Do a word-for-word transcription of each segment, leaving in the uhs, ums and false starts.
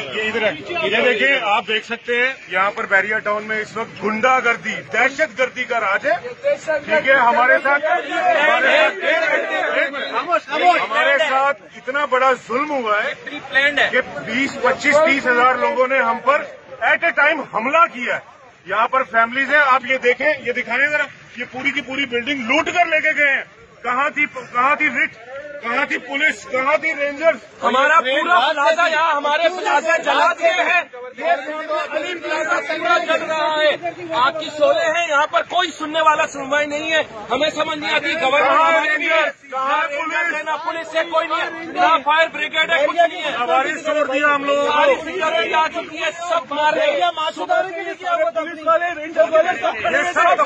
ये इधर है, ये देखिए, आप देख सकते हैं यहाँ पर बैरिया टाउन में इस वक्त गुंडागर्दी, दहशत गर्दी का राज है। ठीक है, हमारे साथ हमारे साथ हमारे साथ इतना बड़ा जुल्म हुआ है कि बीस पच्चीस तीस हजार लोगों ने हम पर एट ए टाइम हमला किया है। यहाँ पर फैमिलीज हैं, आप ये देखें, ये दिखाएं जरा, ये पूरी की पूरी बिल्डिंग लूट कर लेके गए हैं। कहाँ थी कहाँ थी रिट, कहाँ थी पुलिस, कहाँ थी रेंजर्स? हमारा पूरा प्लाजा यहाँ हमारे प्लाजा जला दिए हैं। ये अलीम प्लाजा पूरा जल रहा है। आपकी शोले हैं, यहाँ पर कोई सुनने वाला सुनवाई नहीं है। हमें समझ नहीं आती, गवर्नमेंट हमारे भी है, ना पुलिस से कोई नहीं है, ना फायर ब्रिगेड है, कुछ नहीं है। हमारी छोड़ दिया हम लोग, सारी सिक्योरिटी आ चुकी है, सब मार रहे हैं। मासूदारी के लिए क्या होता पुलिस वाले, रेंजर वाले, ये सब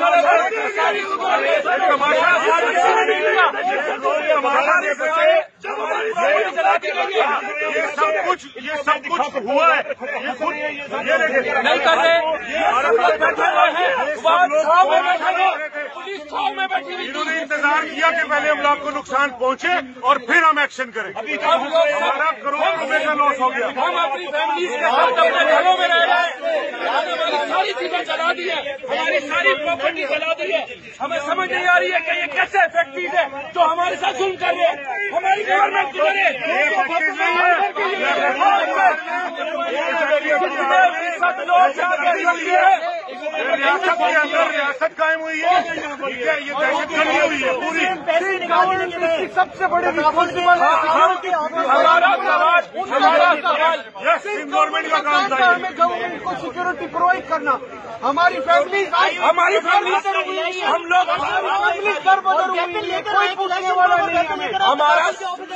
ये सब कुछ ये सब कुछ हुआ है। ये खुद ये देखिए नहीं कर रहे, पुलिस छाव में बैठी हुई। इन्होंने इंतजार किया कि पहले हम लोग को नुकसान पहुंचे और फिर हम एक्शन करें। हमारा करोड़ रुपए का लॉस हो गया। हम अपनी फैमिली के साथ अपने घरों में रह रहे हैं, हमारी सारी चीजें जला दी है, हमारी सारी प्रॉपर्टी जला दी है। हमें समझ नहीं आ रही है कि ये कैसे इफेक्टिव है जो हमारे साथ जुल्म कर रहे हैं। हमारी गवर्नमेंट किधर है? रियासत के अंदर रियासत कायम हुई है, ये दहशतगर्दी हुई है पूरी। सबसे बड़ी रिस्पॉन्सिबल है हमारा सवाल, हमारा सवाल यस, गवर्नमेंट का काम था, हमें गवर्नमेंट को सिक्योरिटी प्रोवाइड करना। हमारी फैमिली हमारी फैमिली हम लोग कोई पूछने वाला नहीं। हमारा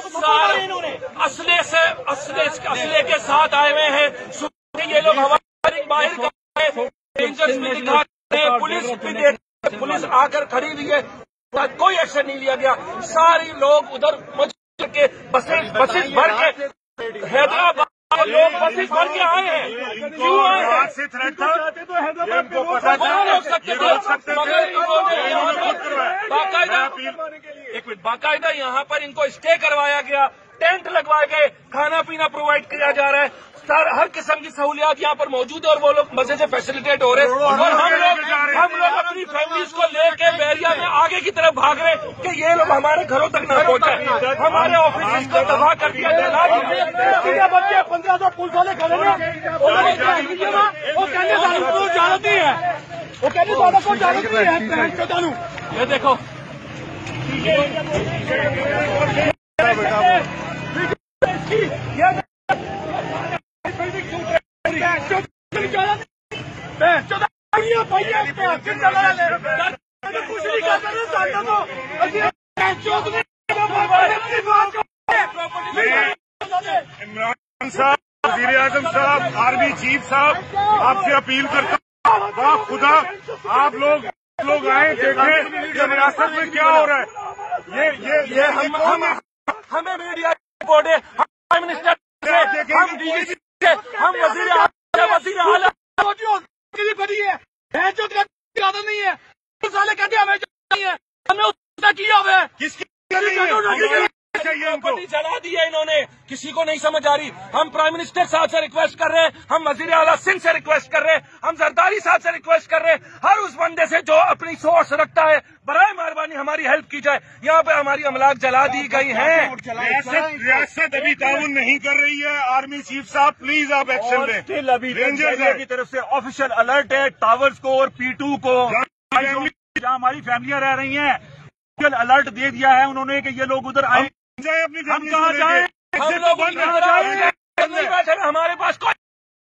असले से असले असले के साथ आए हुए हैं। ये लोग हमारी बाहर रेंजर्स भी दिखा रहे हैं, पुलिस भी देख, पुलिस आकर खड़ी हुई है, कोई एक्शन नहीं लिया गया। सारी लोग उधर मच के बसेस बसेस भर के हैदराबाद लोग बसेस भर के आए हैं। क्यों आए हैं? से थ्रेट था तो हैदराबाद को पता वहाँ रोक सकते थे, मगर इन्होंने बाकायदा एक मिनट बाकायदा यहाँ पर इनको स्टे करवाया गया, टेंट लगवाए गए, खाना पीना प्रोवाइड किया जा रहा है, हर किस्म की सहूलियात यहाँ पर मौजूद है और वो लोग मजे से फैसिलिटेट हो रहे हैं। और हम लोग हम लोग अपनी फैमिलीज को लेके बैरिया में आगे की तरफ भाग रहे हैं कि ये लोग हमारे घरों तक न पहुंचे। हमारे ऑफिस को तबाह कर दिया गया। बच्चे पंद्रह सौ पुलिस वाले खड़े हैं, वो कहने वालों को जानती है, वो कहने वालों को जानती है। ये देखो इमरान साहब, वज़ीर आज़म साहब, आर्मी चीफ साहब, आपसे अपील करता हूँ, वाह खुदा, आप लोग लोग आए देखें कि रियासत में क्या हो रहा है। ये ये ये हम हम हमें मीडिया रिपोर्ट है, हम प्राइम मिनिस्टर से, हम डीजी से, हम वजीर वजीर आला बड़ी है, ज्यादा नहीं है, साले कहते हमें नहीं है, हमने उसका किया हुआ है। किसकी प्रॉपर्टी जला दी है इन्होंने, किसी को नहीं समझ आ रही। हम प्राइम मिनिस्टर साहब से रिक्वेस्ट कर रहे हैं, हम वजीर आला सिंह से रिक्वेस्ट कर रहे हैं, हम जरदारी साहब से रिक्वेस्ट कर रहे हैं, हर उस बंदे से जो अपनी सोच रखता है, बराए मेहरबानी हमारी हेल्प की जाए। यहाँ पे हमारी अमलाक जला दी गई है। रियासत अभी ताउन नहीं कर रही है। आर्मी चीफ साहब प्लीज आप एक्शन लें। स्टिल अभी रेंजर की तरफ से ऑफिशियल अलर्ट है टावर्स को और पी टू को, जहाँ हमारी फैमिलियां रह रही हैं, ऑफिशियल अलर्ट दे दिया है उन्होंने कि ये लोग उधर आए। अपनी हम कहाँ जाए? हम लोग नहीं बैठे, हमारे पास